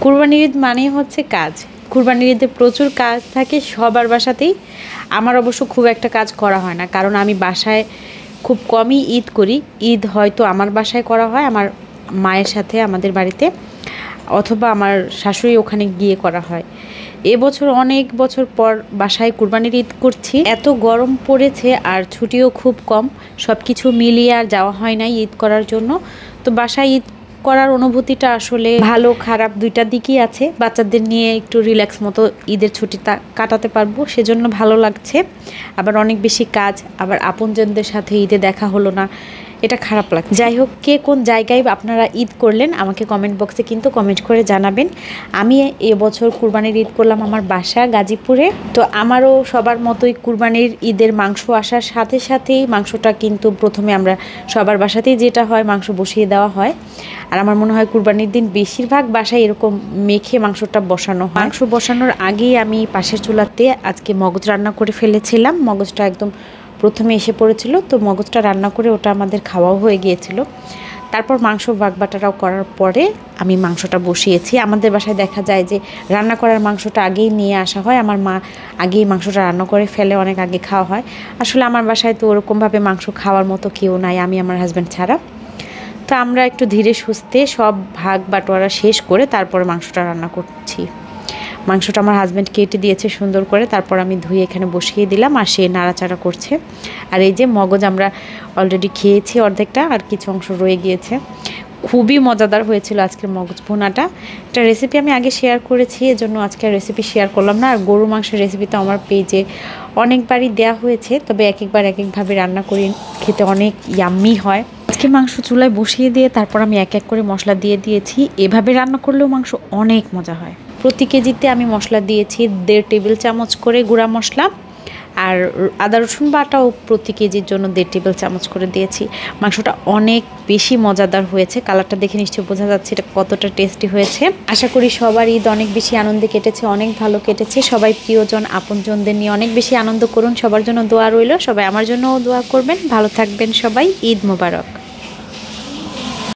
কুরবানির ঈদ মানেই হচ্ছে কাজ। কুরবানির ঈদে প্রচুর কাজ থাকে সবার বাসাতেই। আমার অবশ্য খুব একটা কাজ করা হয় না, কারণ আমি বাসায় খুব কমই ঈদ করি। ঈদ হয়তো আমার বাসায় করা হয় আমার মায়ের সাথে আমাদের বাড়িতে, অথবা আমার শাশুড়ি ওখানে গিয়ে করা হয়। এবছর অনেক বছর পর বাসায় কুরবানির ঈদ করছি। এত গরম পড়েছে আর ছুটিও খুব কম, সব কিছু মিলিয়ে আর যাওয়া হয় নাই ঈদ করার জন্য। তো বাসায় ঈদ করার অনুভূতিটা আসলে ভালো খারাপ দুইটা দিকই আছে। বাচ্চাদের নিয়ে একটু রিল্যাক্স মতো ঈদের ছুটিটা কাটাতে পারবো, সেজন্য ভালো লাগছে। আবার অনেক বেশি কাজ, আবার আপনজনদের সাথে ঈদে দেখা হলো না, এটা খারাপ লাগছে। যাই হোক, কে কোন জায়গায় আপনারা ঈদ করলেন আমাকে কমেন্ট বক্সে কিন্তু কমেন্ট করে জানাবেন। আমি এবছর কুরবানির ঈদ করলাম আমার বাসা গাজীপুরে। তো আমারও সবার মতোই কুরবানির ঈদের মাংস আসার সাথে সাথেই মাংসটা কিন্তু প্রথমে আমরা সবার বাসাতেই যেটা হয় মাংস বসিয়ে দেওয়া হয়। আর আমার মনে হয় কুরবানির দিন বেশিরভাগ বাসায় এরকম মেখে মাংসটা বসানো হয়। মাংস বসানোর আগেই আমি পাশের চুলাতে আজকে মগজ রান্না করে ফেলেছিলাম। মগজটা একদম প্রথমে এসে পড়েছিল, তো মগজটা রান্না করে ওটা আমাদের খাওয়াও হয়ে গিয়েছিল। তারপর মাংস বাগবাটারাও করার পরে আমি মাংসটা বসিয়েছি। আমাদের বাসায় দেখা যায় যে রান্না করার মাংসটা আগেই নিয়ে আসা হয়, আমার মা আগেই মাংসটা রান্না করে ফেলে, অনেক আগে খাওয়া হয়। আসলে আমার বাসায় তো ওরকমভাবে মাংস খাওয়ার মতো কেউ নাই, আমি আমার হাজব্যান্ড ছাড়া। তো আমরা একটু ধীরে সুস্থে সব ভাগ বাটোয়ারা শেষ করে তারপরে মাংসটা রান্না করছি। মাংসটা আমার হাজব্যান্ড কেটে দিয়েছে সুন্দর করে, তারপর আমি ধুয়ে এখানে বসিয়ে দিলাম আর সে নাড়াচাড়া করছে। আর এই যে মগজ আমরা অলরেডি খেয়েছি অর্ধেকটা, আর কিছু অংশ রয়ে গিয়েছে। খুবই মজাদার হয়েছিল আজকের মগজ ভুনাটা। একটা রেসিপি আমি আগে শেয়ার করেছি, এজন্য আজকে রেসিপি শেয়ার করলাম না। আর গরু মাংসের রেসিপি তো আমার পেজে অনেকবারই দেওয়া হয়েছে, তবে এক একবার এক একভাবে রান্না করে খেতে অনেক ইয়াম্মি হয়। আজকে মাংস চুলায় বসিয়ে দিয়ে তারপর আমি এক এক করে মশলা দিয়ে দিয়েছি। এভাবে রান্না করলেও মাংস অনেক মজা হয়। প্রতি কেজিতে আমি মশলা দিয়েছি 1.5 টেবিল চামচ করে গুঁড়া মশলা, আর আদা রসুন বাটাও প্রতি কেজির জন্য 1.5 টেবিল চামচ করে দিয়েছি। মাংসটা অনেক বেশি মজাদার হয়েছে, কালারটা দেখে নিশ্চয়ই বোঝা যাচ্ছে এটা কতটা টেস্টি হয়েছে। আশা করি সবার ঈদ অনেক বেশি আনন্দে কেটেছে, অনেক ভালো কেটেছে। সবাই প্রিয়জন আপনজনদের নিয়ে অনেক বেশি আনন্দ করুন। সবার জন্য দোয়া রইল, সবাই আমার জন্যও দোয়া করবেন। ভালো থাকবেন সবাই। ঈদ মোবারক।